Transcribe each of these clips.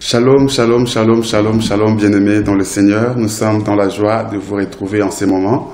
Shalom, shalom, shalom, shalom, shalom, bien-aimés dans le Seigneur. Nous sommes dans la joie de vous retrouver en ces moments.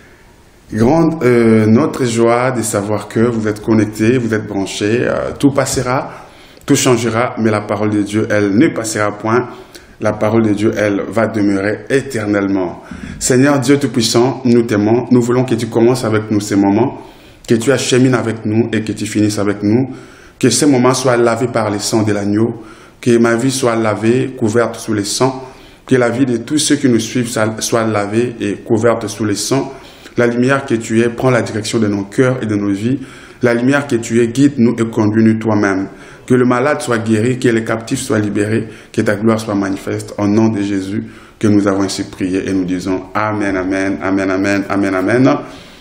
Grande notre joie de savoir que vous êtes connectés, vous êtes branchés. Tout passera, tout changera, mais la parole de Dieu, elle ne passera point. La parole de Dieu, elle va demeurer éternellement. Seigneur Dieu Tout-Puissant, nous t'aimons. Nous voulons que tu commences avec nous ces moments, que tu achemines avec nous et que tu finisses avec nous. Que ces moments soient lavés par le sang de l'agneau. Que ma vie soit lavée, couverte sous le sang. Que la vie de tous ceux qui nous suivent soit lavée et couverte sous le sang. La lumière que tu es, prends la direction de nos cœurs et de nos vies. La lumière que tu es, guide-nous et conduis-nous toi-même. Que le malade soit guéri, que les captifs soient libérés, que ta gloire soit manifeste. Au nom de Jésus, que nous avons ainsi prié et nous disons Amen, Amen, Amen, Amen, Amen, Amen.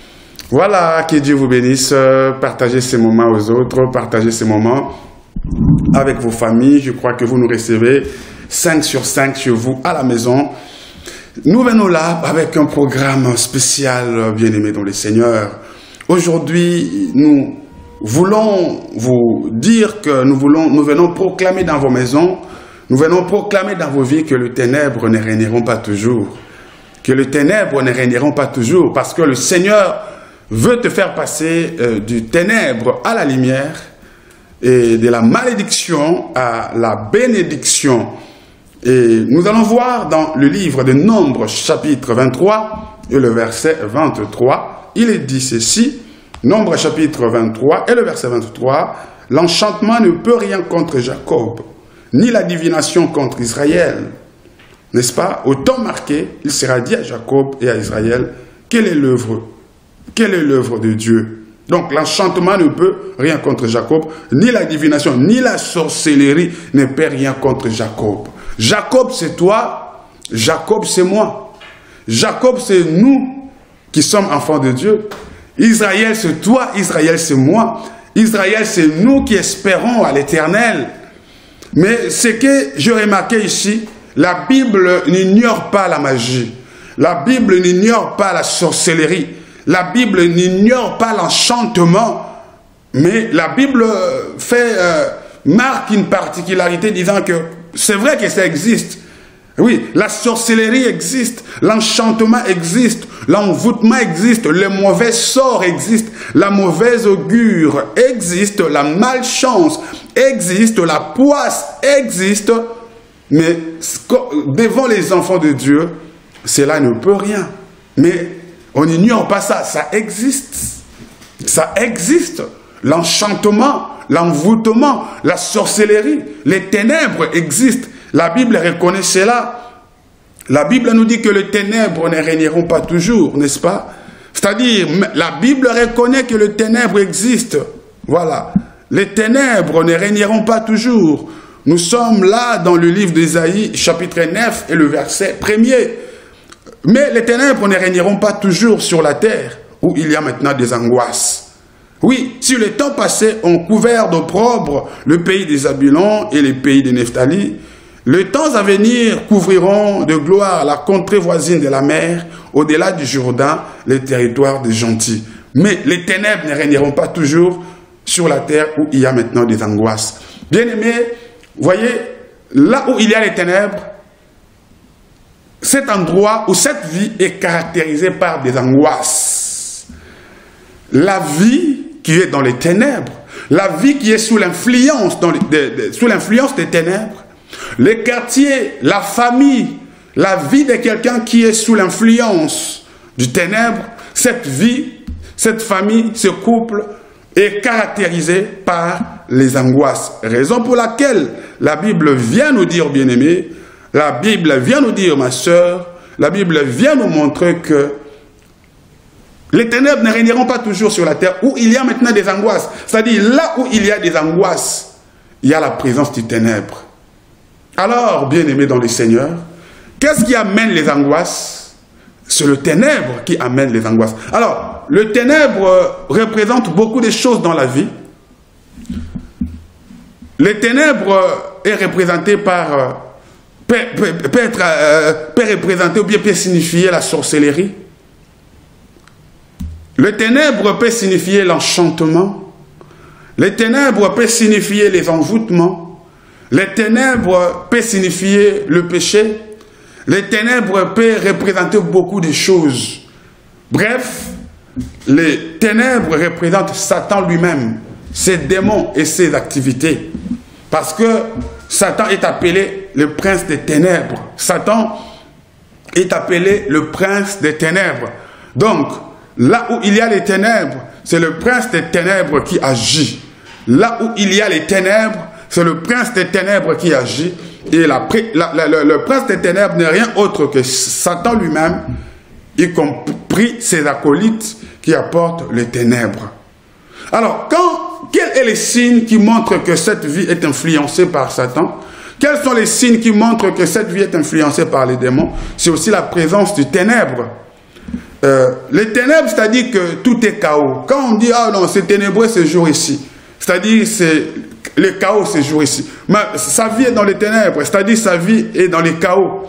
Voilà, que Dieu vous bénisse. Partagez ces moments aux autres, partagez ces moments avec vos familles. Je crois que vous nous recevez 5 sur 5 chez vous à la maison. Nous venons là avec un programme spécial, bien-aimés dans le Seigneur. Aujourd'hui, nous voulons vous dire que nous venons proclamer dans vos maisons, nous venons proclamer dans vos vies que les ténèbres ne régneront pas toujours. Que les ténèbres ne régneront pas toujours, parce que le Seigneur veut te faire passer du ténèbre à la lumière et de la malédiction à la bénédiction. Et nous allons voir dans le livre de Nombres, chapitre 23, et le verset 23, il est dit ceci, Nombres, chapitre 23, et le verset 23, « L'enchantement ne peut rien contre Jacob, ni la divination contre Israël. » N'est-ce pas? Au temps marqué, il sera dit à Jacob et à Israël, quelle est l'œuvre de Dieu? Donc, l'enchantement ne peut rien contre Jacob, ni la divination, ni la sorcellerie ne peut rien contre Jacob. Jacob, c'est toi, Jacob, c'est moi. Jacob, c'est nous qui sommes enfants de Dieu. Israël, c'est toi, Israël, c'est moi. Israël, c'est nous qui espérons à l'Éternel. Mais ce que je remarquais ici, la Bible n'ignore pas la magie. La Bible n'ignore pas la sorcellerie. La Bible n'ignore pas l'enchantement. Mais la Bible marque une particularité disant que c'est vrai que ça existe. Oui, la sorcellerie existe, l'enchantement existe, l'envoûtement existe, le mauvais sort existe, la mauvaise augure existe, la malchance existe, la poisse existe. Mais devant les enfants de Dieu, cela ne peut rien. Mais on n'ignore pas ça, ça existe. Ça existe. L'enchantement, l'envoûtement, la sorcellerie, les ténèbres existent. La Bible reconnaît cela. La Bible nous dit que les ténèbres ne régneront pas toujours, n'est-ce pas? C'est-à-dire, la Bible reconnaît que les ténèbres existent. Voilà. Les ténèbres ne régneront pas toujours. Nous sommes là dans le livre d'Ésaïe, chapitre 9 et le verset 1er. Mais les ténèbres ne régneront pas toujours sur la terre, où il y a maintenant des angoisses. Oui, si le temps passé ont couvert d'opprobre le pays des Zabulons et les pays de Nephtali, les temps à venir couvriront de gloire la contrée voisine de la mer, au-delà du Jourdain, les territoires des gentils. Mais les ténèbres ne régneront pas toujours sur la terre où il y a maintenant des angoisses. Bien-aimés, voyez, là où il y a les ténèbres, cet endroit où cette vie est caractérisée par des angoisses. La vie qui est dans les ténèbres, la vie qui est sous l'influence des ténèbres, les quartiers, la famille, la vie de quelqu'un qui est sous l'influence du ténèbre, cette vie, cette famille, ce couple est caractérisé par les angoisses. Raison pour laquelle la Bible vient nous dire, bien-aimés, la Bible vient nous dire, ma sœur, la Bible vient nous montrer que les ténèbres ne régneront pas toujours sur la terre où il y a maintenant des angoisses. C'est-à-dire, là où il y a des angoisses, il y a la présence du ténèbre. Alors, bien-aimés dans le Seigneur, qu'est-ce qui amène les angoisses? C'est le ténèbre qui amène les angoisses. Alors, le ténèbre représente beaucoup de choses dans la vie. Le ténèbre est représenté par... peut représenter ou bien peut signifier la sorcellerie. Le ténèbre peut signifier l'enchantement. Les ténèbres peuvent signifier les envoûtements. Les ténèbres peuvent signifier le péché. Les ténèbres peuvent représenter beaucoup de choses. Bref, les ténèbres représentent Satan lui-même, ses démons et ses activités. Parce que Satan est appelé le prince des ténèbres. Satan est appelé le prince des ténèbres. Donc, là où il y a les ténèbres, c'est le prince des ténèbres qui agit. Là où il y a les ténèbres, c'est le prince des ténèbres qui agit. Et le prince des ténèbres n'est rien autre que Satan lui-même, y compris ses acolytes qui apportent les ténèbres. Alors, quels sont les signes qui montrent que cette vie est influencée par Satan? Quels sont les signes qui montrent que cette vie est influencée par les démons? C'est aussi la présence du ténèbre. Les ténèbres, c'est-à-dire que tout est chaos. Quand on dit, ah non, c'est ténébreux ce jour ici, c'est-à-dire c'est le chaos ce jour ici. Sa vie est dans les ténèbres, c'est-à-dire sa vie est dans les chaos.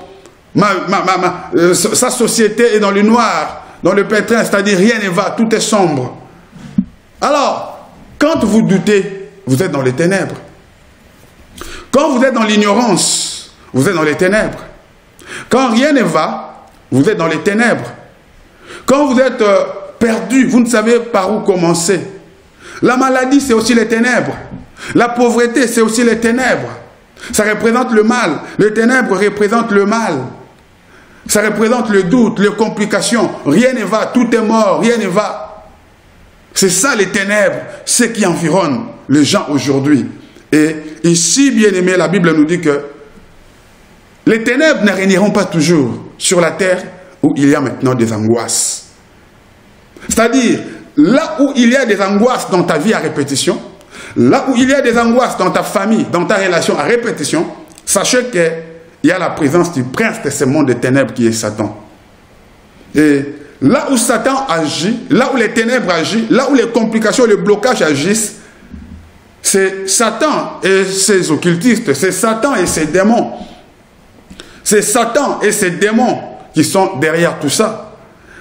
Sa société est dans le noir, dans le pétrin, c'est-à-dire rien ne va, tout est sombre. Alors, quand vous doutez, vous êtes dans les ténèbres. Quand vous êtes dans l'ignorance, vous êtes dans les ténèbres. Quand rien ne va, vous êtes dans les ténèbres. Quand vous êtes perdu, vous ne savez par où commencer. La maladie, c'est aussi les ténèbres. La pauvreté, c'est aussi les ténèbres. Ça représente le mal. Les ténèbres représentent le mal. Ça représente le doute, les complications. Rien ne va, tout est mort, rien ne va. C'est ça les ténèbres, ce qui environne les gens aujourd'hui. Et ici, bien aimé, la Bible nous dit que les ténèbres ne régneront pas toujours sur la terre où il y a maintenant des angoisses. C'est-à-dire, là où il y a des angoisses dans ta vie à répétition, là où il y a des angoisses dans ta famille, dans ta relation à répétition, sachez qu'il y a la présence du prince de ce monde des ténèbres qui est Satan. Et là où Satan agit, là où les ténèbres agissent, là où les complications, les blocages agissent, c'est Satan et ses occultistes, c'est Satan et ses démons. C'est Satan et ses démons qui sont derrière tout ça.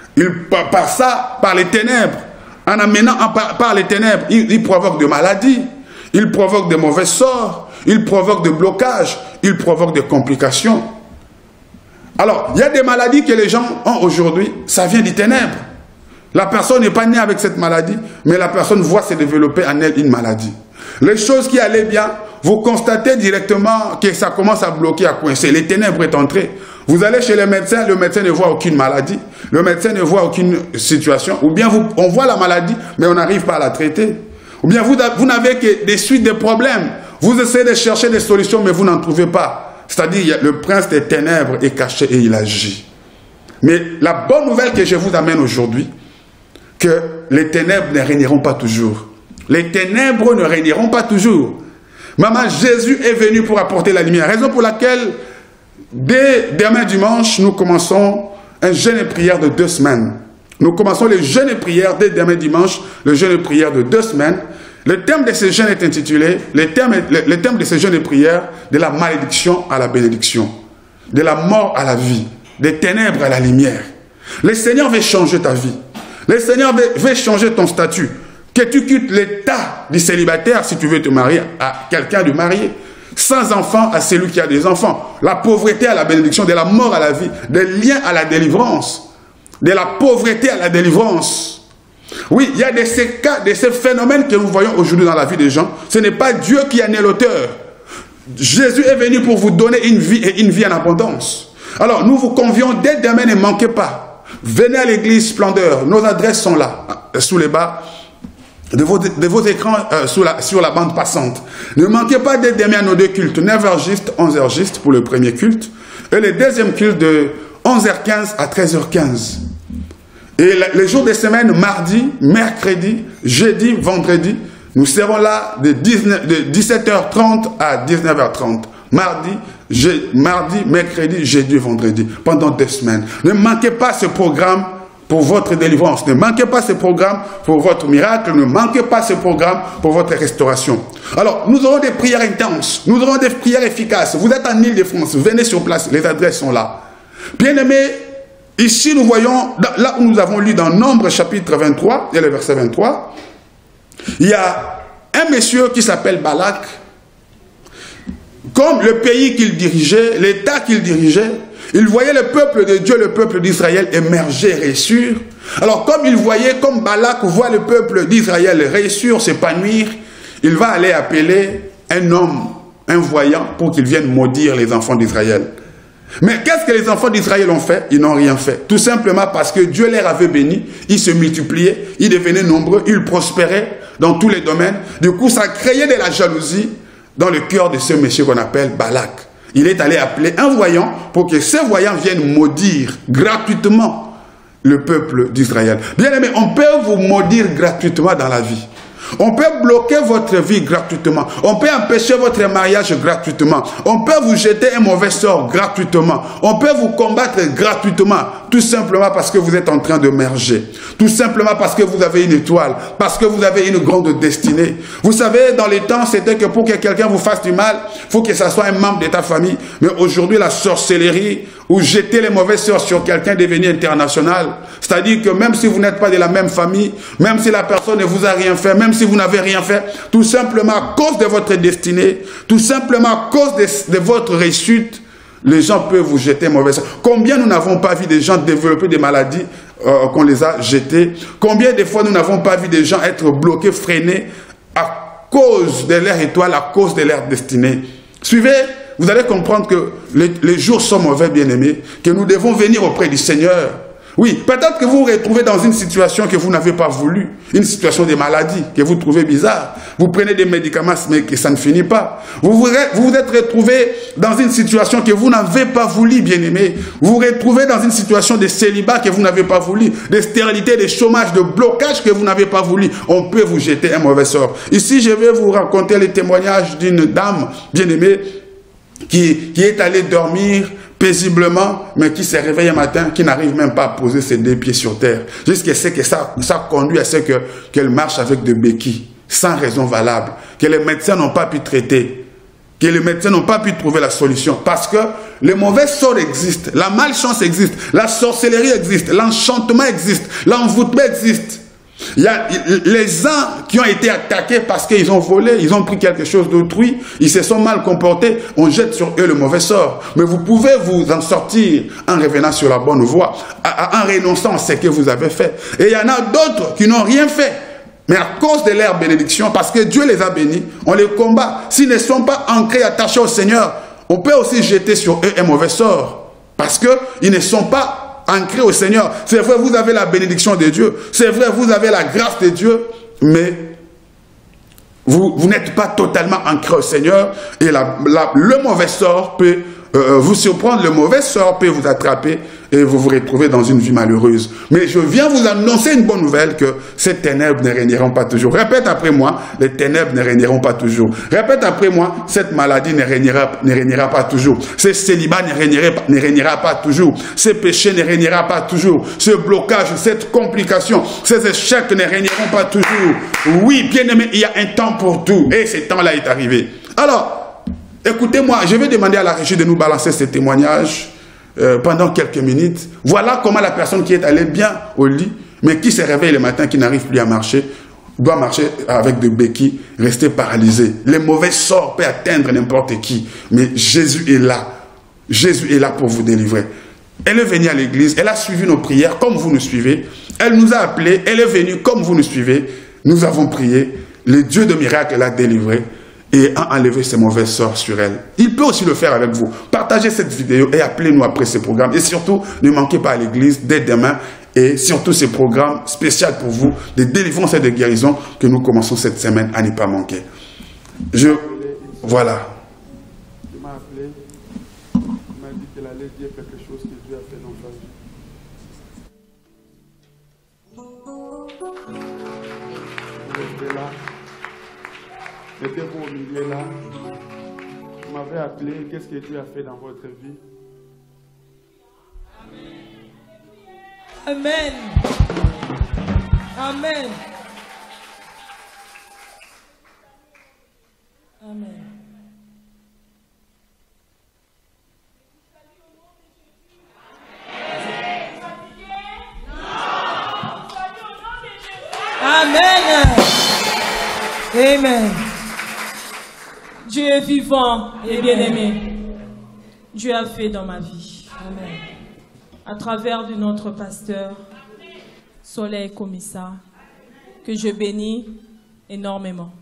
Par les ténèbres, en amenant par les ténèbres, ils provoquent des maladies, ils provoquent de mauvais sorts, ils provoquent des blocages, ils provoquent des complications. Alors, il y a des maladies que les gens ont aujourd'hui, ça vient des ténèbres. La personne n'est pas née avec cette maladie, mais la personne voit se développer en elle une maladie. Les choses qui allaient bien, vous constatez directement que ça commence à bloquer, à coincer. Les ténèbres sont entrées. Vous allez chez le médecin ne voit aucune maladie, le médecin ne voit aucune situation, ou bien on voit la maladie, mais on n'arrive pas à la traiter. Ou bien vous n'avez que des suites de problèmes. Vous essayez de chercher des solutions, mais vous n'en trouvez pas. C'est-à-dire, le prince des ténèbres est caché et il agit. Mais la bonne nouvelle que je vous amène aujourd'hui, que les ténèbres ne régneront pas toujours. Les ténèbres ne régneront pas toujours. Maman, Jésus est venu pour apporter la lumière. Raison pour laquelle, dès demain dimanche, nous commençons un jeûne et prière de 2 semaines. Nous commençons le jeûne et prière dès demain dimanche, le jeûne et prière de 2 semaines. Le thème de ce jeûne est intitulé, le thème de ce jeûne et prière, de la malédiction à la bénédiction, de la mort à la vie, des ténèbres à la lumière. Le Seigneur veut changer ta vie. Le Seigneur veut changer ton statut. Que tu quittes l'état du célibataire si tu veux te marier à quelqu'un de marié. Sans enfant à celui qui a des enfants. La pauvreté à la bénédiction, de la mort à la vie, des liens à la délivrance. De la pauvreté à la délivrance. Oui, il y a de ces cas, de ces phénomènes que nous voyons aujourd'hui dans la vie des gens. Ce n'est pas Dieu qui en est l'auteur. Jésus est venu pour vous donner une vie et une vie en abondance. Alors, nous vous convions dès demain, ne manquez pas. Venez à l'église Splendeur. Nos adresses sont là, sous les bas de vos écrans, sur la bande passante. Ne manquez pas dès demain à nos 2 cultes. 9h juste, 11h juste pour le premier culte. Et le deuxième culte de 11h15 à 13h15. Et les jours de semaine, mardi, mercredi, jeudi, vendredi, nous serons là de 17h30 à 19h30. Mardi, mercredi, jeudi, vendredi, pendant 2 semaines. Ne manquez pas ce programme pour votre délivrance. Ne manquez pas ce programme pour votre miracle. Ne manquez pas ce programme pour votre restauration. Alors, nous aurons des prières intenses. Nous aurons des prières efficaces. Vous êtes en Île-de-France. Venez sur place. Les adresses sont là. Bien-aimés, ici nous voyons, là où nous avons lu dans Nombre chapitre 23, et le verset 23, il y a un monsieur qui s'appelle Balak. comme le pays qu'il dirigeait, l'État qu'il dirigeait, il voyait le peuple de Dieu, le peuple d'Israël émerger, réussir. Alors comme il voyait, comme Balak voit le peuple d'Israël réussir, s'épanouir, il va aller appeler un homme, un voyant, pour qu'il vienne maudire les enfants d'Israël. Mais qu'est-ce que les enfants d'Israël ont fait? Ils n'ont rien fait. Tout simplement parce que Dieu les avait bénis, ils se multipliaient, ils devenaient nombreux, ils prospéraient dans tous les domaines. Du coup, ça créait de la jalousie dans le cœur de ce monsieur qu'on appelle Balak. Il est allé appeler un voyant pour que ce voyant vienne maudire gratuitement le peuple d'Israël. Bien aimé, on peut vous maudire gratuitement dans la vie. On peut bloquer votre vie gratuitement. On peut empêcher votre mariage gratuitement. On peut vous jeter un mauvais sort gratuitement. On peut vous combattre gratuitement. Tout simplement parce que vous êtes en train de merger. Tout simplement parce que vous avez une étoile. Parce que vous avez une grande destinée. Vous savez, dans les temps, c'était que pour que quelqu'un vous fasse du mal, il faut que ça soit un membre de ta famille. Mais aujourd'hui, la sorcellerie, ou jeter les mauvais sorts sur quelqu'un devenu international. C'est-à-dire que même si vous n'êtes pas de la même famille, même si la personne ne vous a rien fait, même si vous n'avez rien fait, tout simplement à cause de votre destinée, tout simplement à cause de votre réussite, les gens peuvent vous jeter mauvais sort. Combien nous n'avons pas vu des gens développer des maladies qu'on les a jetées? Combien de fois nous n'avons pas vu des gens être bloqués, freinés à cause de leur étoile, à cause de leur destinée? Suivez, vous allez comprendre que les jours sont mauvais, bien-aimés, que nous devons venir auprès du Seigneur. Oui, peut-être que vous vous retrouvez dans une situation que vous n'avez pas voulu, une situation de maladie que vous trouvez bizarre. Vous prenez des médicaments, mais que ça ne finit pas. Vous vous êtes retrouvé dans une situation que vous n'avez pas voulu, bien-aimé. Vous vous retrouvez dans une situation de célibat que vous n'avez pas voulu, de stérilité, de chômage, de blocage que vous n'avez pas voulu. On peut vous jeter un mauvais sort. Ici, je vais vous raconter le témoignage d'une dame, bien-aimée, qui est allée dormir paisiblement, mais qui se réveille un matin, qui n'arrive même pas à poser ses deux pieds sur terre. Jusqu'à ce que ça conduit à ce qu'elle marche avec des béquilles, sans raison valable, que les médecins n'ont pas pu traiter, que les médecins n'ont pas pu trouver la solution, parce que le mauvais sort existe, la malchance existe, la sorcellerie existe, l'enchantement existe, l'envoûtement existe. Il y a les gens qui ont été attaqués parce qu'ils ont volé, ils ont pris quelque chose d'autrui, ils se sont mal comportés, on jette sur eux le mauvais sort. Mais vous pouvez vous en sortir en revenant sur la bonne voie, en renonçant à ce que vous avez fait. Et il y en a d'autres qui n'ont rien fait. Mais à cause de leur bénédiction, parce que Dieu les a bénis, on les combat. S'ils ne sont pas ancrés, attachés au Seigneur, on peut aussi jeter sur eux un mauvais sort. Parce qu'ils ne sont pas ancré au Seigneur. C'est vrai, vous avez la bénédiction de Dieu. C'est vrai, vous avez la grâce de Dieu. Mais vous n'êtes pas totalement ancré au Seigneur. Et le mauvais sort peut vous surprendre. Le mauvais sort peut vous attraper et vous vous retrouvez dans une vie malheureuse. Mais je viens vous annoncer une bonne nouvelle, que ces ténèbres ne régneront pas toujours. Répète après moi, les ténèbres ne régneront pas toujours. Répète après moi, cette maladie ne régnera pas toujours. Ce célibat ne régnera pas toujours. Ce péché ne régnera pas toujours. Ce blocage, cette complication, ces échecs ne régneront pas toujours. Oui, bien aimé, il y a un temps pour tout. Et ce temps-là est arrivé. Alors, écoutez-moi, je vais demander à la régie de nous balancer ces témoignages pendant quelques minutes. Voilà comment la personne qui est allée bien au lit, mais qui se réveille le matin, qui n'arrive plus à marcher, doit marcher avec des béquilles, rester paralysé. Les mauvais sorts peuvent atteindre n'importe qui, mais Jésus est là. Jésus est là pour vous délivrer. Elle est venue à l'église, elle a suivi nos prières comme vous nous suivez. Elle nous a appelés, elle est venue comme vous nous suivez. Nous avons prié, le Dieu de miracles l'a délivré et a enlevé ses mauvais sorts sur elle. Il peut aussi le faire avec vous. Partagez cette vidéo et appelez-nous après ce programme. Et surtout, ne manquez pas à l'église dès demain. Et surtout ces programmes spéciaux pour vous, de délivrance et de guérison que nous commençons cette semaine à ne pas manquer. Voilà. Il m'a appelé, il m'a dit qu'elle allait dire quelque chose que Dieu a fait dans sa vie. Vous restez là. Mettez-vous au milieu là. Vous m'avez appelé, qu'est-ce que Dieu a fait dans votre vie? Amen. Amen. Amen. Amen. Amen. Dieu est vivant et bien-aimé. Dieu a fait dans ma vie. Amen. À travers de notre pasteur, Soleil Komissa, que je bénis énormément.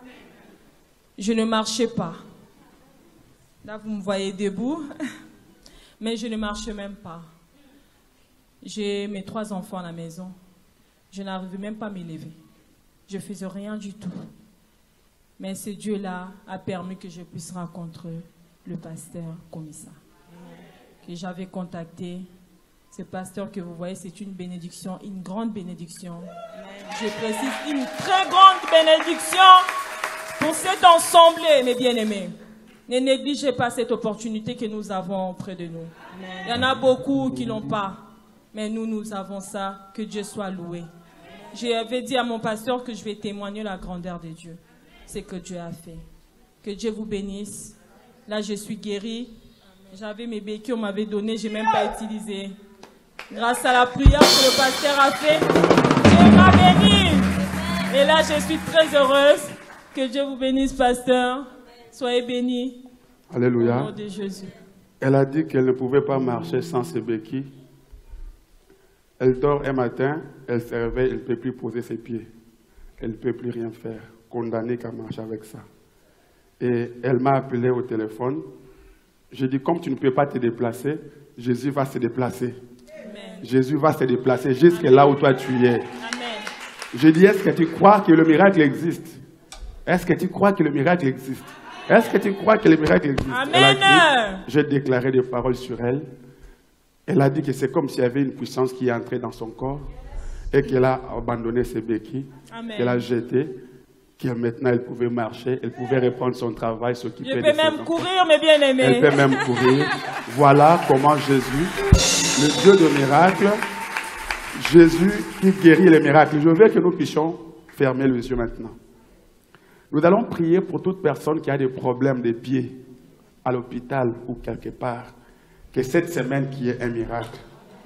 Je ne marchais pas. Là, vous me voyez debout, mais je ne marche même pas. J'ai mes 3 enfants à la maison. Je n'arrivais même pas à m'élever. Je ne faisais rien du tout. Mais ce Dieu-là a permis que je puisse rencontrer le pasteur Komissa, que j'avais contacté. Ce pasteur que vous voyez, c'est une bénédiction, une grande bénédiction. Je précise, une très grande bénédiction pour cet ensemble, mes bien-aimés. Ne négligez pas cette opportunité que nous avons auprès de nous. Il y en a beaucoup qui n'ont pas, mais nous avons ça. Que Dieu soit loué. J'avais dit à mon pasteur que je vais témoigner la grandeur de Dieu. C'est que Dieu a fait. Que Dieu vous bénisse. Là, je suis guérie. J'avais mes béquilles, on m'avait donné, je n'ai même pas utilisé. Grâce à la prière que le pasteur a fait, Dieu m'a béni. Et là, je suis très heureuse. Que Dieu vous bénisse, pasteur. Soyez bénis. Alléluia. Au nom de Jésus. Elle a dit qu'elle ne pouvait pas marcher sans ses béquilles. Elle dort un matin, elle se réveille, elle ne peut plus poser ses pieds. Elle ne peut plus rien faire. Condamnée qu'à marcher avec ça. Et elle m'a appelé au téléphone. Je dis, comme tu ne peux pas te déplacer, Jésus va se déplacer. Amen. Jésus va se déplacer jusque là où toi tu es. Amen. Je dis, est-ce que tu crois que le miracle existe? Est-ce que tu crois que le miracle existe? Est-ce que tu crois que le miracle existe? Amen. Elle a dit, j'ai déclaré des paroles sur elle. Elle a dit que c'est comme s'il y avait une puissance qui est entrée dans son corps et qu'elle a abandonné ses béquilles, qu'elle a jeté, que maintenant elle pouvait marcher, elle pouvait reprendre son travail, s'occuper de ses enfants. Elle peut même courir, mes bien-aimés. Elle peut même courir. Voilà comment Jésus, le Dieu de miracles, Jésus qui guérit les miracles. Je veux que nous puissions fermer les yeux maintenant. Nous allons prier pour toute personne qui a des problèmes des pieds, à l'hôpital ou quelque part. Que cette semaine qui est un miracle.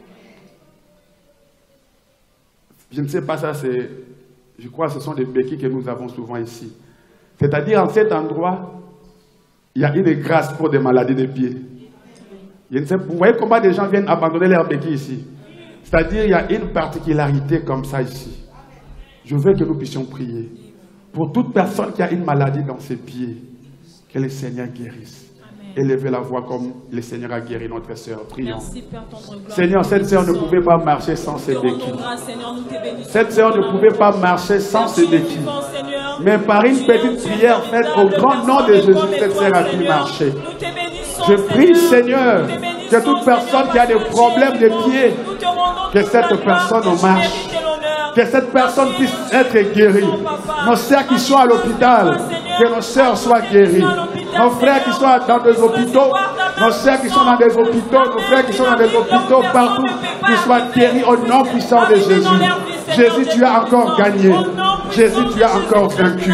Je ne sais pas, ça c'est, je crois que ce sont des béquilles que nous avons souvent ici. C'est-à-dire, en cet endroit, il y a une grâce pour des maladies des pieds. Je ne sais, vous voyez comment des gens viennent abandonner leurs béquilles ici. C'est-à-dire, il y a une particularité comme ça ici. Je veux que nous puissions prier. Pour toute personne qui a une maladie dans ses pieds, que le Seigneur guérisse. Élevez la voix comme le Seigneur a guéri notre sœur. Prions. Merci, Père, Seigneur, cette sœur ne pouvait pas marcher sans ses béquilles. Cette sœur ne pouvait pas marcher sans ses béquilles. Mais par une petite prière faite au grand nom de Jésus, cette sœur a pu marcher. Je prie, Seigneur, que toute personne qui a des problèmes de pieds, que cette personne marche. Que cette personne puisse être guérie. Nos sœurs qui sont à l'hôpital, que nos sœurs soient guéries. Nos frères qui sont dans des hôpitaux, nos sœurs qui sont dans des hôpitaux, nos frères qui sont dans des hôpitaux partout, qu'ils soient guéris au nom puissant de Jésus. Jésus, tu as encore gagné. Jésus, tu as encore vaincu.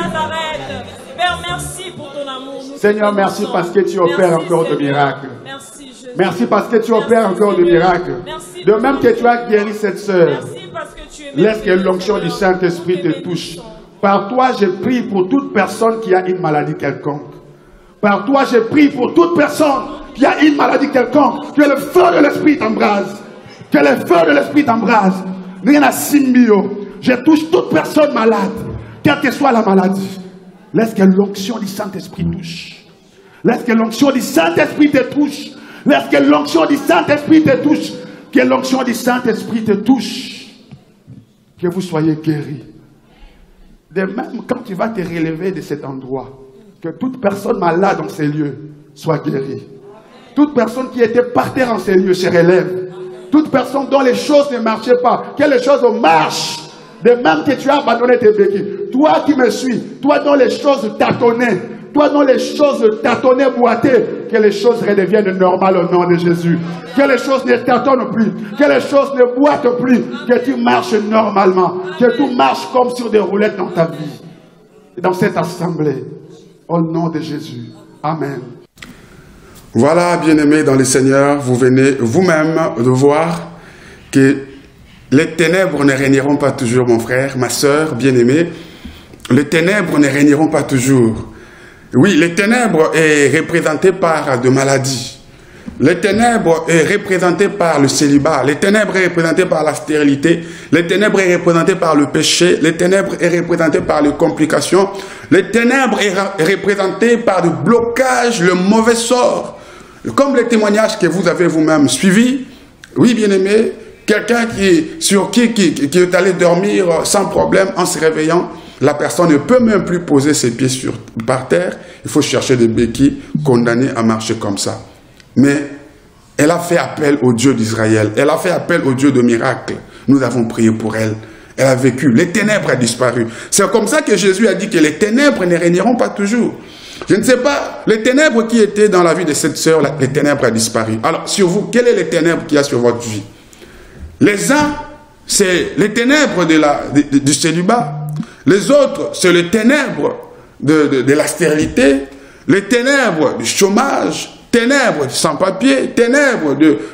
Seigneur, merci parce que tu opères encore de miracles. Merci parce que tu opères encore de miracles. De même que tu as guéri cette sœur. Laisse que l'onction du Saint-Esprit te touche. Par toi, je prie pour toute personne qui a une maladie quelconque. Par toi, je prie pour toute personne qui a une maladie quelconque. Que le feu de l'Esprit t'embrase. Que le feu de l'Esprit t'embrase. Rien à symbio. Je touche toute personne malade. Quelle que soit la maladie. Laisse que l'onction du Saint-Esprit touche. Laisse que l'onction du Saint-Esprit te touche. Laisse que l'onction du Saint-Esprit te touche. Que l'onction du Saint-Esprit te touche. Que vous soyez guéris. De même, quand tu vas te relever de cet endroit, que toute personne malade dans ces lieux soit guérie. Toute personne qui était par terre en ces lieux se relève. Toute personne dont les choses ne marchaient pas, que les choses marchent. De même que tu as abandonné tes béquilles. Toi qui me suis, toi dont les choses tâtonnaient, toi dont les choses tâtonnaient, boitaient, que les choses redeviennent normales au nom de Jésus. Que les choses ne tâtonnent plus, que les choses ne boitent plus, que tu marches normalement, que tout marche comme sur des roulettes dans ta vie, dans cette assemblée. Au nom de Jésus. Amen. Voilà, bien-aimés dans le Seigneur, vous venez vous-même de voir que les ténèbres ne régneront pas toujours, mon frère, ma sœur, bien-aimée. Les ténèbres ne régneront pas toujours. Oui, les ténèbres est représenté par de maladies. Les ténèbres est représenté par le célibat. Les ténèbres est représenté par la stérilité. Les ténèbres est représenté par le péché. Les ténèbres est représenté par les complications. Les ténèbres est représenté par le blocage, le mauvais sort. Comme les témoignages que vous avez vous-même suivis. Oui, bien-aimé, quelqu'un qui est allé dormir sans problème en se réveillant, la personne ne peut même plus poser ses pieds par terre. Il faut chercher des béquilles condamnées à marcher comme ça. Mais elle a fait appel au Dieu d'Israël. Elle a fait appel au Dieu de miracles. Nous avons prié pour elle. Elle a vécu. Les ténèbres ont disparu. C'est comme ça que Jésus a dit que les ténèbres ne régneront pas toujours. Je ne sais pas, les ténèbres qui étaient dans la vie de cette sœur, les ténèbres ont disparu. Alors, sur vous, quelles sont les ténèbres qu'il y a sur votre vie? Les uns, c'est les ténèbres du célibat. Les autres, c'est les ténèbres de la stérilité. Les ténèbres du chômage. Ténèbres sans-papiers, ténèbres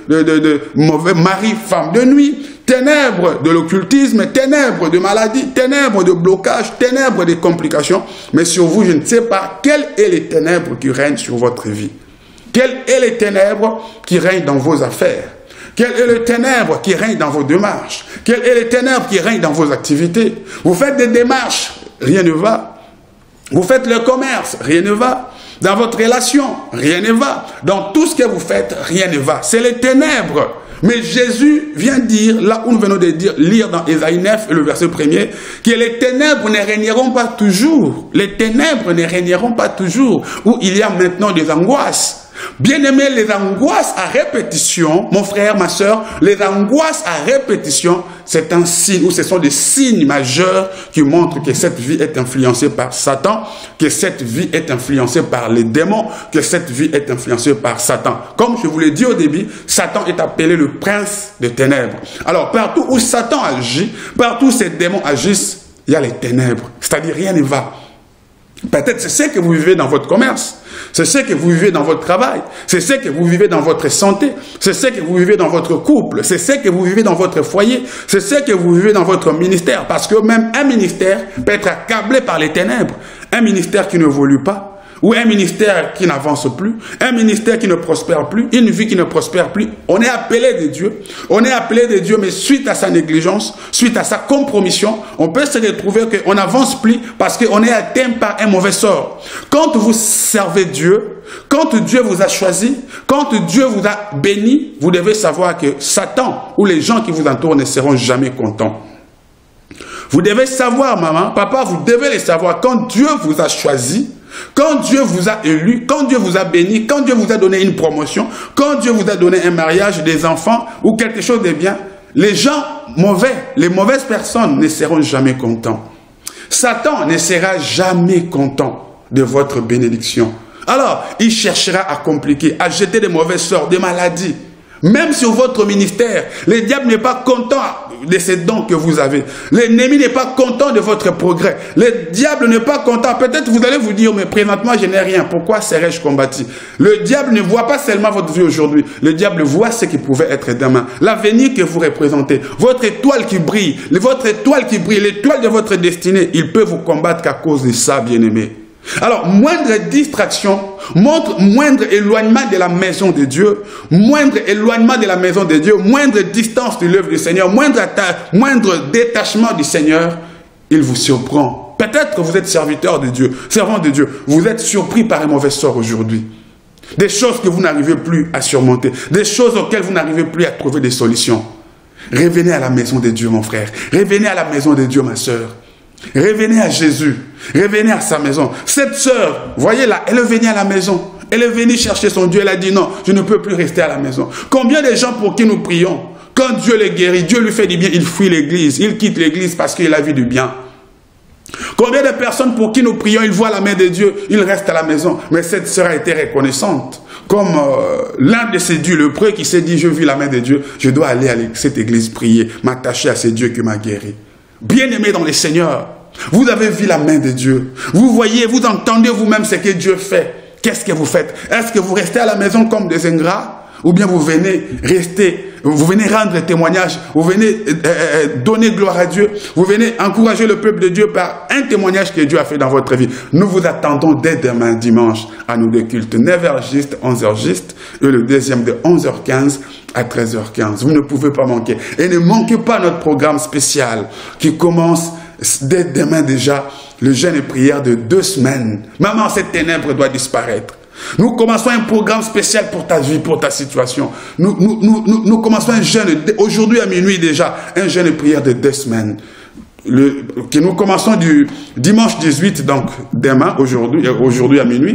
de mauvais mari, femme de nuit, ténèbres de l'occultisme, ténèbres de maladie, ténèbres de blocage, ténèbres de complications. Mais sur vous, je ne sais pas quelles sont les ténèbres qui règnent sur votre vie. Quelles sont les ténèbres qui règnent dans vos affaires? Quelles sont les ténèbres qui règnent dans vos démarches? Quelles sont les ténèbres qui règnent dans vos activités? Vous faites des démarches, rien ne va. Vous faites le commerce, rien ne va. Dans votre relation, rien ne va. Dans tout ce que vous faites, rien ne va. C'est les ténèbres. Mais Jésus vient dire, là où nous venons de lire dans Ésaïe 9, le verset 1er, que les ténèbres ne régneront pas toujours. Les ténèbres ne régneront pas toujours. Où il y a maintenant des angoisses. Bien aimé, les angoisses à répétition, mon frère, ma soeur, les angoisses à répétition, c'est un signe, ou ce sont des signes majeurs qui montrent que cette vie est influencée par Satan, que cette vie est influencée par les démons, que cette vie est influencée par Satan. Comme je vous l'ai dit au début, Satan est appelé le prince des ténèbres. Alors, partout où Satan agit, partout où ces démons agissent, il y a les ténèbres, c'est-à-dire rien ne va. Peut-être c'est ce que vous vivez dans votre commerce, c'est ce que vous vivez dans votre travail, c'est ce que vous vivez dans votre santé, c'est ce que vous vivez dans votre couple, c'est ce que vous vivez dans votre foyer, c'est ce que vous vivez dans votre ministère. Parce que même un ministère peut être accablé par les ténèbres. Un ministère qui ne évolue pas, ou un ministère qui n'avance plus, un ministère qui ne prospère plus, une vie qui ne prospère plus. On est appelé de Dieu. On est appelé de Dieu, mais suite à sa négligence, suite à sa compromission, on peut se retrouver qu'on n'avance plus parce qu'on est atteint par un mauvais sort. Quand vous servez Dieu, quand Dieu vous a choisi, quand Dieu vous a béni, vous devez savoir que Satan ou les gens qui vous entourent ne seront jamais contents. Vous devez savoir, maman, papa, vous devez le savoir, quand Dieu vous a choisi, quand Dieu vous a élu, quand Dieu vous a béni, quand Dieu vous a donné une promotion, quand Dieu vous a donné un mariage, des enfants ou quelque chose de bien, les gens mauvais, les mauvaises personnes ne seront jamais contents. Satan ne sera jamais content de votre bénédiction. Alors, il cherchera à compliquer, à jeter des mauvais sorts, des maladies. Même sur votre ministère, le diable n'est pas content de ces dons que vous avez. L'ennemi n'est pas content de votre progrès. Le diable n'est pas content. Peut-être vous allez vous dire, mais présentement je n'ai rien. Pourquoi serais-je combattu? Le diable ne voit pas seulement votre vie aujourd'hui. Le diable voit ce qui pouvait être demain. L'avenir que vous représentez. Votre étoile qui brille. Votre étoile qui brille. L'étoile de votre destinée. Il peut vous combattre qu'à cause de ça, bien-aimé. Alors, moindre distraction, moindre éloignement de la maison de Dieu, moindre éloignement de la maison de Dieu, moindre distance de l'œuvre du Seigneur, moindre détachement du Seigneur, il vous surprend. Peut-être que vous êtes serviteur de Dieu, servant de Dieu, vous êtes surpris par un mauvais sort aujourd'hui. Des choses que vous n'arrivez plus à surmonter, des choses auxquelles vous n'arrivez plus à trouver des solutions. Revenez à la maison de Dieu, mon frère. Revenez à la maison de Dieu, ma soeur. Revenez à Jésus, revenez à sa maison. Cette sœur, voyez-la, elle est venue à la maison. Elle est venue chercher son Dieu, elle a dit non, je ne peux plus rester à la maison. Combien de gens pour qui nous prions, quand Dieu les guérit, Dieu lui fait du bien, il fuit l'église, il quitte l'église parce qu'il a vu du bien. Combien de personnes pour qui nous prions, ils voient la main de Dieu, ils restent à la maison. Mais cette sœur a été reconnaissante. Comme l'un de ces dieux lépreux qui s'est dit, je vis la main de Dieu, je dois aller à cette église prier, m'attacher à ce Dieu qui m'a guéri. Bien-aimés dans le Seigneur, vous avez vu la main de Dieu. Vous voyez, vous entendez vous-même ce que Dieu fait. Qu'est-ce que vous faites? Est-ce que vous restez à la maison comme des ingrats? ou bien vous venez rendre témoignage, vous venez donner gloire à Dieu, vous venez encourager le peuple de Dieu par un témoignage que Dieu a fait dans votre vie. Nous vous attendons dès demain dimanche à nos deux cultes, 9h juste, 11h juste, et le deuxième de 11h15 à 13h15. Vous ne pouvez pas manquer. Et ne manquez pas notre programme spécial qui commence dès demain déjà, le jeûne et prière de 2 semaines. Maman, cette ténèbre doit disparaître. Nous commençons un programme spécial pour ta vie, pour ta situation. Nous commençons un jeûne, aujourd'hui à minuit déjà, un jeûne et prière de 2 semaines. Que nous commençons du dimanche 18, donc demain, aujourd'hui à minuit,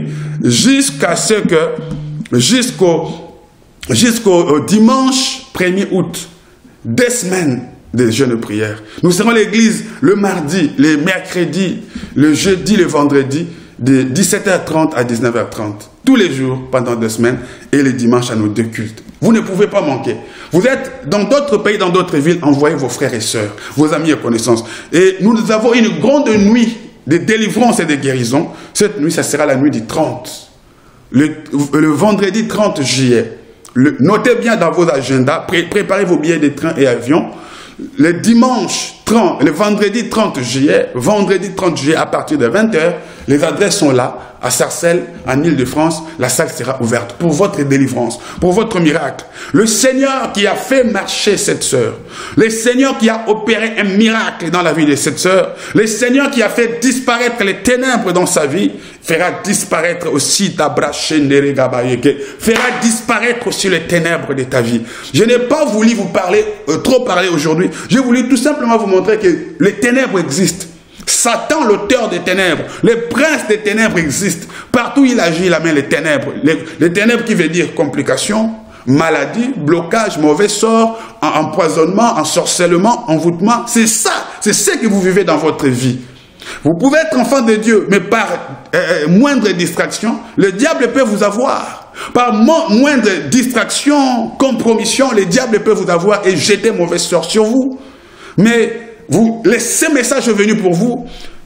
jusqu'au dimanche 1er août. 2 semaines de jeûne et prière. Nous serons à l'église le mardi, le mercredi, le jeudi, le vendredi, de 17h30 à 19h30. Tous les jours, pendant 2 semaines, et les dimanches à nos 2 cultes. Vous ne pouvez pas manquer. Vous êtes dans d'autres pays, dans d'autres villes, envoyez vos frères et sœurs, vos amis et connaissances. Et nous avons une grande nuit de délivrance et de guérison. Cette nuit, ça sera la nuit du 30. Le vendredi 30 juillet. Notez bien dans vos agendas, préparez vos billets de train et avion. Le vendredi 30 juillet à partir de 20h, les adresses sont là, à Sarcelles, en Île-de-France, la salle sera ouverte pour votre délivrance, pour votre miracle. Le Seigneur qui a fait marcher cette sœur, le Seigneur qui a opéré un miracle dans la vie de cette sœur, le Seigneur qui a fait disparaître les ténèbres dans sa vie, fera disparaître aussi fera disparaître aussi les ténèbres de ta vie. Je n'ai pas voulu vous trop parler aujourd'hui. J'ai voulu tout simplement vous montrer que les ténèbres existent. Satan, l'auteur des ténèbres, les princes des ténèbres existent. Partout où il agit, il amène les ténèbres. Les ténèbres qui veut dire complications, maladie, blocage, mauvais sort, empoisonnement, ensorcellement, envoûtement. C'est ça, c'est ce que vous vivez dans votre vie. Vous pouvez être enfant de Dieu, mais par moindre distraction, le diable peut vous avoir. Par moindre distraction, compromission, le diable peut vous avoir et jeter mauvais sort sur vous. Mais ce message est venu pour vous.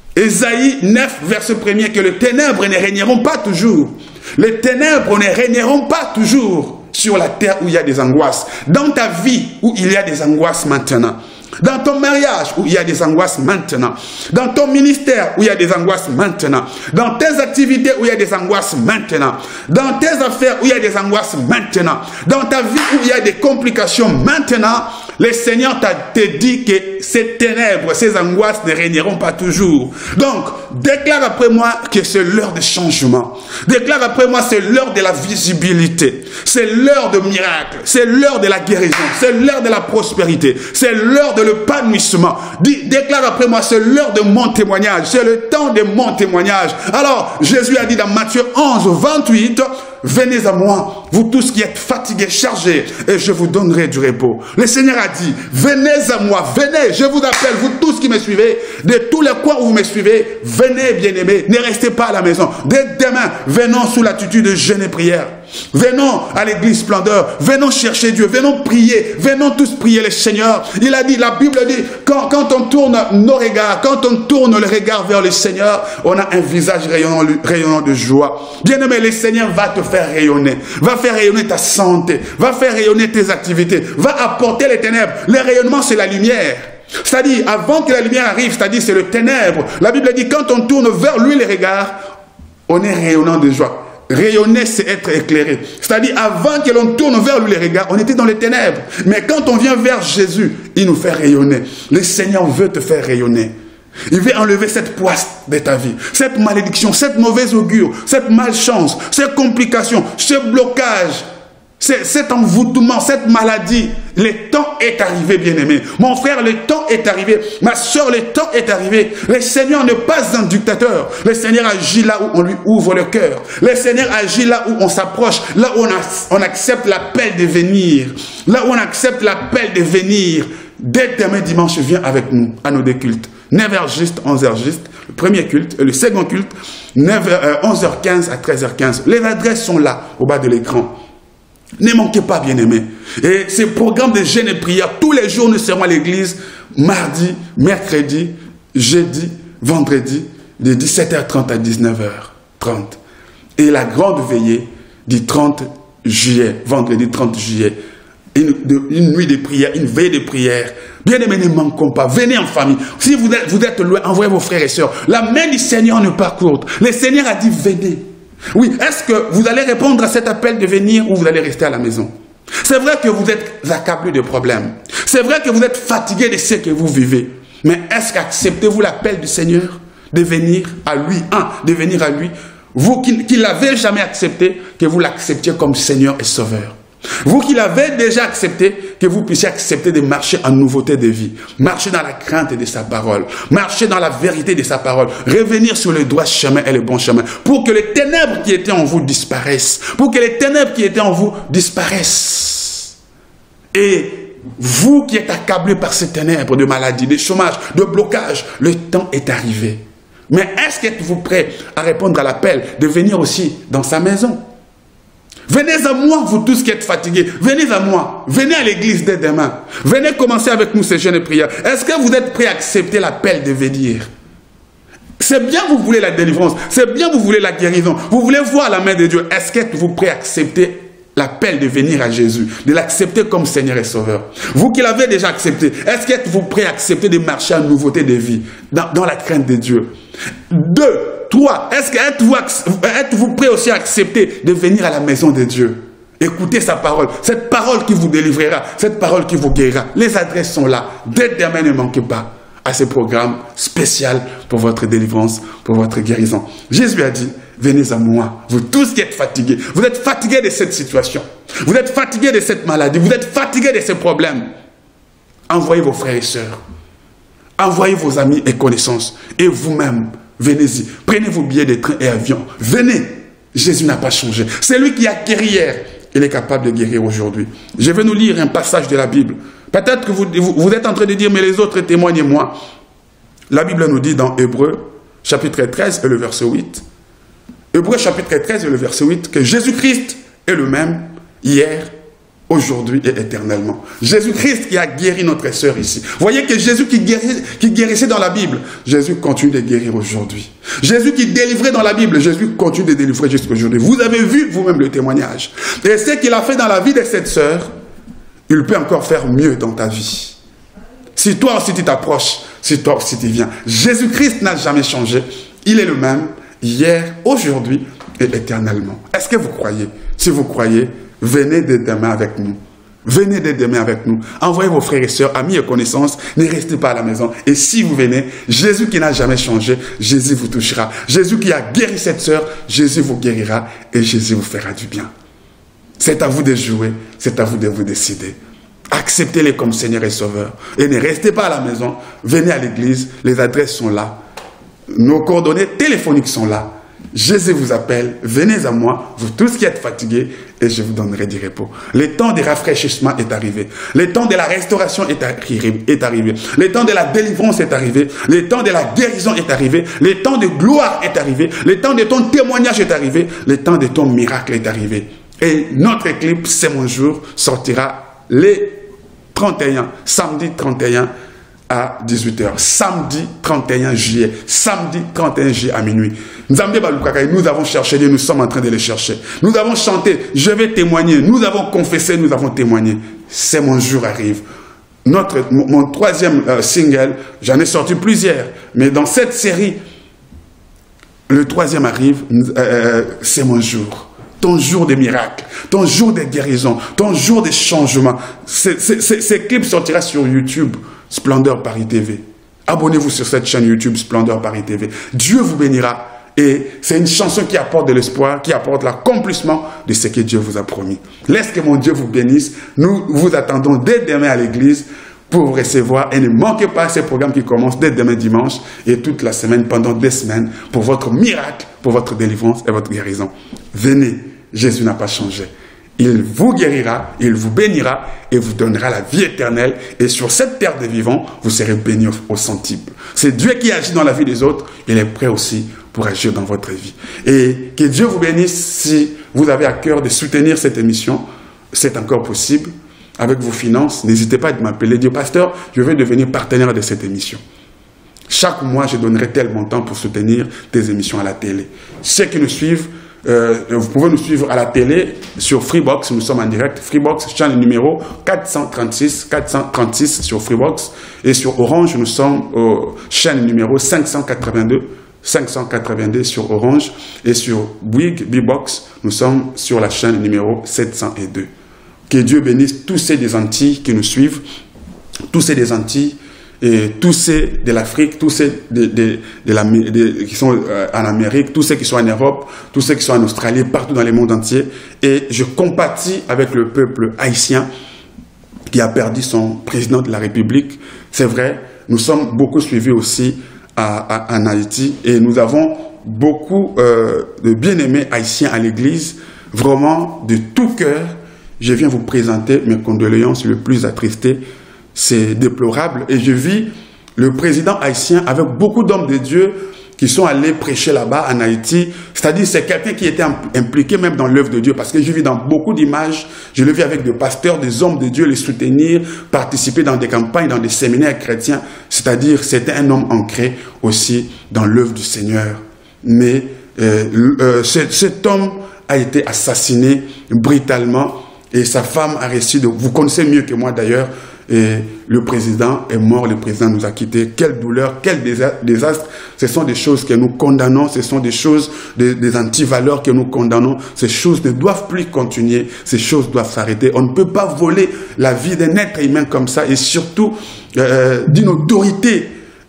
Ésaïe 9, verset 1er, que les ténèbres ne régneront pas toujours. Les ténèbres ne régneront pas toujours sur la terre où il y a des angoisses. Dans ta vie où il y a des angoisses maintenant. Dans ton mariage où il y a des angoisses maintenant. Dans ton ministère où il y a des angoisses maintenant. Dans tes activités où il y a des angoisses maintenant. Dans tes affaires où il y a des angoisses maintenant. Dans ta vie où il y a des complications maintenant. Le Seigneur te dit que ces ténèbres, ces angoisses ne régneront pas toujours. Donc, déclare après moi que c'est l'heure de changement. Déclare après moi c'est l'heure de la visibilité. C'est l'heure de miracle. C'est l'heure de la guérison. C'est l'heure de la prospérité. C'est l'heure de l'épanouissement. Déclare après moi c'est l'heure de mon témoignage. C'est le temps de mon témoignage. Alors, Jésus a dit dans Matthieu 11, 28, venez à moi, vous tous qui êtes fatigués, chargés, et je vous donnerai du repos. Le Seigneur a dit, venez à moi, venez, je vous appelle, vous tous qui me suivez, de tous les coins où vous me suivez, venez bien-aimés, ne restez pas à la maison. Dès demain, venons sous l'attitude de jeûne et prière. Venons à l'église Splendeur, venons chercher Dieu, venons prier, venons tous prier le Seigneur. Il a dit, la Bible dit, quand on tourne nos regards, quand on tourne le regard vers le Seigneur, on a un visage rayonnant de joie. Bien-aimé, le Seigneur va te faire rayonner, va faire rayonner ta santé, va faire rayonner tes activités, va apporter les ténèbres. Le rayonnement, c'est la lumière. C'est-à-dire, avant que la lumière arrive, c'est-à-dire, c'est le ténèbre. La Bible dit, quand on tourne vers lui les regards, on est rayonnant de joie. Rayonner, c'est être éclairé. C'est-à-dire, avant que l'on tourne vers lui les regards, on était dans les ténèbres. Mais quand on vient vers Jésus, il nous fait rayonner. Le Seigneur veut te faire rayonner. Il veut enlever cette poisse de ta vie, cette malédiction, cette mauvaise augure, cette malchance, ces complications, ce blocage, cet envoûtement, cette maladie. Le temps est arrivé, bien-aimé. Mon frère, le temps est arrivé. Ma soeur, le temps est arrivé. Le Seigneur n'est pas un dictateur. Le Seigneur agit là où on lui ouvre le cœur. Le Seigneur agit là où on s'approche, là où on accepte l'appel de venir. Là où on accepte l'appel de venir. Dès demain dimanche, viens avec nous à nos deux cultes. 9h juste, 11h juste, le premier culte, et le second culte, 11h15 à 13h15. Les adresses sont là, au bas de l'écran. Ne manquez pas, bien-aimés. Et ces programmes de jeûne et prière, tous les jours, nous serons à l'église, mardi, mercredi, jeudi, vendredi, de 17h30 à 19h30. Et la grande veillée du 30 juillet, vendredi 30 juillet, une nuit de prière, une veille de prière. Bien-aimés, ne manquons pas. Venez en famille. Si vous êtes loin, envoyez vos frères et sœurs. La main du Seigneur n'est pas courte. Le Seigneur a dit venez. Oui, est-ce que vous allez répondre à cet appel de venir ou vous allez rester à la maison? C'est vrai que vous êtes accablé de problèmes. C'est vrai que vous êtes fatigué de ce que vous vivez. Mais est-ce qu'acceptez-vous l'appel du Seigneur de venir à lui? De venir à lui. Vous qui ne l'avez jamais accepté, que vous l'acceptiez comme Seigneur et Sauveur. Vous qui l'avez déjà accepté, que vous puissiez accepter de marcher en nouveauté de vie. Marcher dans la crainte de sa parole. Marcher dans la vérité de sa parole. Revenir sur le droit chemin et le bon chemin. Pour que les ténèbres qui étaient en vous disparaissent. Pour que les ténèbres qui étaient en vous disparaissent. Et vous qui êtes accablés par ces ténèbres de maladie, de chômage, de blocage, le temps est arrivé. Mais est-ce que êtes-vous prêt à répondre à l'appel de venir aussi dans sa maison? Venez à moi, vous tous qui êtes fatigués. Venez à moi. Venez à l'église dès demain. Venez commencer avec nous ces jeûnes et prières. Est-ce que vous êtes prêts à accepter l'appel de venir? C'est bien vous voulez la délivrance. C'est bien vous voulez la guérison. Vous voulez voir la main de Dieu. Est-ce que êtes-vous prêts à accepter l'appel de venir à Jésus? De l'accepter comme Seigneur et Sauveur. Vous qui l'avez déjà accepté, est-ce que êtes-vous prêts à accepter de marcher en nouveauté de vie? Dans la crainte de Dieu. 2, 3, est-ce que êtes-vous prêts aussi à accepter de venir à la maison de Dieu? Écoutez sa parole, cette parole qui vous délivrera, cette parole qui vous guérira. Les adresses sont là. Dès demain, ne manquez pas à ce programme spécial pour votre délivrance, pour votre guérison. Jésus a dit, venez à moi, vous tous qui êtes fatigués. Vous êtes fatigués de cette situation. Vous êtes fatigués de cette maladie. Vous êtes fatigués de ces problèmes. Envoyez vos frères et sœurs. Envoyez vos amis et connaissances. Et vous-même, venez-y. Prenez vos billets de train et avion. Venez. Jésus n'a pas changé. C'est lui qui a guéri hier. Il est capable de guérir aujourd'hui. Je vais nous lire un passage de la Bible. Peut-être que vous êtes en train de dire, mais les autres témoignez-moi. La Bible nous dit dans Hébreux, chapitre 13 et le verset 8. Hébreux, chapitre 13 et le verset 8, que Jésus-Christ est le même hier, aujourd'hui et éternellement. Jésus-Christ qui a guéri notre sœur ici. Voyez que Jésus qui guérissait dans la Bible, Jésus continue de guérir aujourd'hui. Jésus qui délivrait dans la Bible, Jésus continue de délivrer jusqu'à aujourd'hui. Vous avez vu vous-même le témoignage. Et ce qu'il a fait dans la vie de cette sœur, il peut encore faire mieux dans ta vie. Si toi aussi tu t'approches, si toi aussi tu viens. Jésus-Christ n'a jamais changé. Il est le même hier, aujourd'hui et éternellement. Est-ce que vous croyez? Si vous croyez, venez dès demain avec nous. Venez dès demain avec nous. Envoyez vos frères et sœurs, amis et connaissances. Ne restez pas à la maison. Et si vous venez, Jésus qui n'a jamais changé, Jésus vous touchera. Jésus qui a guéri cette sœur, Jésus vous guérira et Jésus vous fera du bien. C'est à vous de jouer. C'est à vous de vous décider. Acceptez-les comme Seigneur et Sauveur. Et ne restez pas à la maison. Venez à l'église. Les adresses sont là. Nos coordonnées téléphoniques sont là. Jésus vous appelle, venez à moi, vous tous qui êtes fatigués, et je vous donnerai du repos. Le temps de rafraîchissement est arrivé. Le temps de la restauration est arrivé. Le temps de la délivrance est arrivé. Le temps de la guérison est arrivé. Le temps de gloire est arrivé. Le temps de ton témoignage est arrivé. Le temps de ton miracle est arrivé. Et notre clip, C'est mon jour, sortira les 31, samedi 31 à 18 h. Samedi 31 juillet. Samedi 31 juillet à minuit. Nous avons cherché Dieu, nous sommes en train de le chercher. Nous avons chanté, je vais témoigner. Nous avons confessé, nous avons témoigné. C'est mon jour arrive. Mon troisième single, j'en ai sorti plusieurs. Mais dans cette série, le troisième arrive, c'est mon jour. Ton jour de miracle, ton jour de guérison, ton jour de changement. Ces clips sortira sur YouTube, Splendeur Paris TV. Abonnez-vous sur cette chaîne YouTube, Splendeur Paris TV. Dieu vous bénira. Et c'est une chanson qui apporte de l'espoir, qui apporte l'accomplissement de ce que Dieu vous a promis. Laisse que mon Dieu vous bénisse. Nous vous attendons dès demain à l'église pour vous recevoir. Et ne manquez pas ces programmes qui commencent dès demain dimanche et toute la semaine, pendant des semaines, pour votre miracle, pour votre délivrance et votre guérison. Venez, Jésus n'a pas changé. Il vous guérira, il vous bénira et vous donnera la vie éternelle. Et sur cette terre des vivants, vous serez bénis au centuple. C'est Dieu qui agit dans la vie des autres. Il est prêt aussi pour agir dans votre vie. Et que Dieu vous bénisse. Si vous avez à cœur de soutenir cette émission, c'est encore possible. Avec vos finances, n'hésitez pas à m'appeler. Dire, pasteur, je veux devenir partenaire de cette émission. Chaque mois, je donnerai tel montant pour soutenir tes émissions à la télé. Ceux qui nous suivent, Vous pouvez nous suivre à la télé sur Freebox, nous sommes en direct. Freebox, chaîne numéro 436 sur Freebox. Et sur Orange, nous sommes chaîne numéro 582 sur Orange. Et sur Bouygues, Bbox, nous sommes sur la chaîne numéro 702. Que Dieu bénisse tous ces des Antilles qui nous suivent, tous ces des Antilles, et tous ceux de l'Afrique, tous ceux qui sont en Amérique, tous ceux qui sont en Europe, tous ceux qui sont en Australie, partout dans le monde entier. Et je compatis avec le peuple haïtien qui a perdu son président de la République. C'est vrai, nous sommes beaucoup suivis aussi en Haïti et nous avons beaucoup de bien-aimés haïtiens à l'église. Vraiment, de tout cœur, je viens vous présenter mes condoléances les plus attristées. C'est déplorable. Et je vis le président haïtien avec beaucoup d'hommes de Dieu qui sont allés prêcher là-bas en Haïti. C'est-à-dire c'est quelqu'un qui était impliqué même dans l'œuvre de Dieu. Parce que je vis dans beaucoup d'images. Je le vis avec des pasteurs, des hommes de Dieu, les soutenir, participer dans des campagnes, dans des séminaires chrétiens. C'est-à-dire c'était un homme ancré aussi dans l'œuvre du Seigneur. Mais cet homme a été assassiné brutalement et sa femme a réussi de... Vous connaissez mieux que moi d'ailleurs. Et le président est mort, le président nous a quittés. Quelle douleur, quel désastre. Ce sont des choses que nous condamnons, ce sont des choses, des antivaleurs que nous condamnons. Ces choses ne doivent plus continuer, ces choses doivent s'arrêter. On ne peut pas voler la vie d'un être humain comme ça et surtout d'une autorité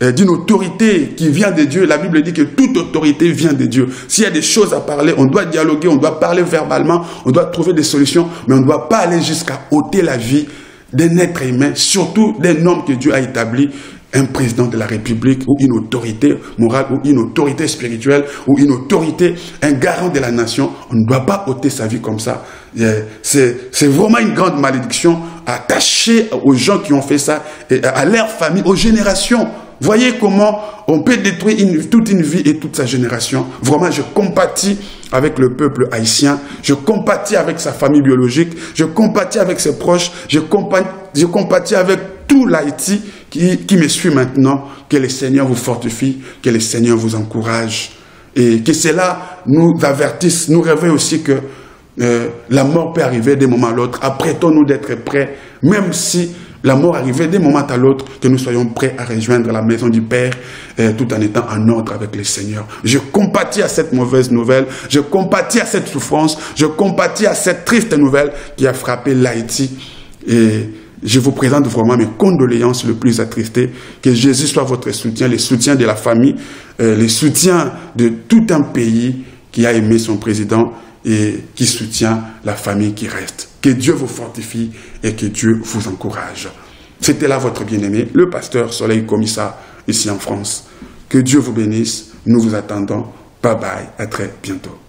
qui vient de Dieu. La Bible dit que toute autorité vient de Dieu. S'il y a des choses à parler, on doit dialoguer, on doit parler verbalement, on doit trouver des solutions, mais on ne doit pas aller jusqu'à ôter la vie d'un être humain, surtout d'un homme que Dieu a établi, un président de la République, ou une autorité morale, ou une autorité spirituelle, ou une autorité, un garant de la nation. On ne doit pas ôter sa vie comme ça. C'est vraiment une grande malédiction attachée aux gens qui ont fait ça, et à leur famille, aux générations. Voyez comment on peut détruire toute une vie et toute sa génération. Vraiment, je compatis avec le peuple haïtien. Je compatis avec sa famille biologique. Je compatis avec ses proches. Je compatis avec tout l'Haïti qui me suit maintenant. Que le Seigneur vous fortifie. Que le Seigneur vous encourage. Et que cela nous avertisse, nous réveille aussi que la mort peut arriver d'un moment à l'autre. Apprêtons-nous d'être prêts, même si la mort arrivait d'un moment à l'autre, que nous soyons prêts à rejoindre la maison du Père, tout en étant en ordre avec le Seigneur. Je compatis à cette mauvaise nouvelle, je compatis à cette souffrance, je compatis à cette triste nouvelle qui a frappé l'Haïti. Et je vous présente vraiment mes condoléances les plus attristées. Que Jésus soit votre soutien, le soutien de la famille, le soutien de tout un pays qui a aimé son président et qui soutient la famille qui reste. Que Dieu vous fortifie et que Dieu vous encourage. C'était là votre bien-aimé, le pasteur Soleil Komissa, ici en France. Que Dieu vous bénisse. Nous vous attendons. Bye bye. À très bientôt.